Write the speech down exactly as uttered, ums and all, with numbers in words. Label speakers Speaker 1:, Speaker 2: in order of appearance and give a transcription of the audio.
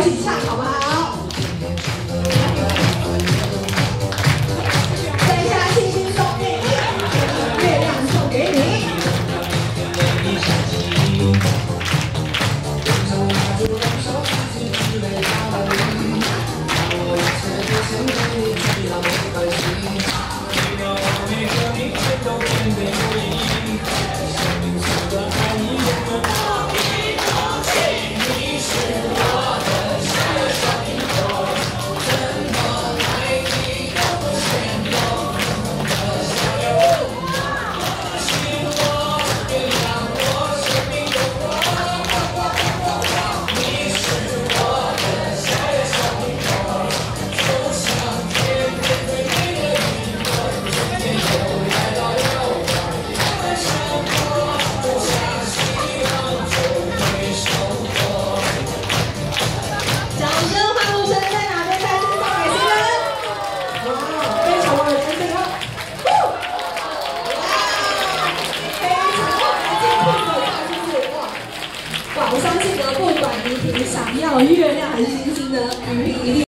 Speaker 1: 一起唱好不好？等一下，星星送给你，月亮送给你。 我相信呢，不管你想要月亮还是星星呢，雨萍一定。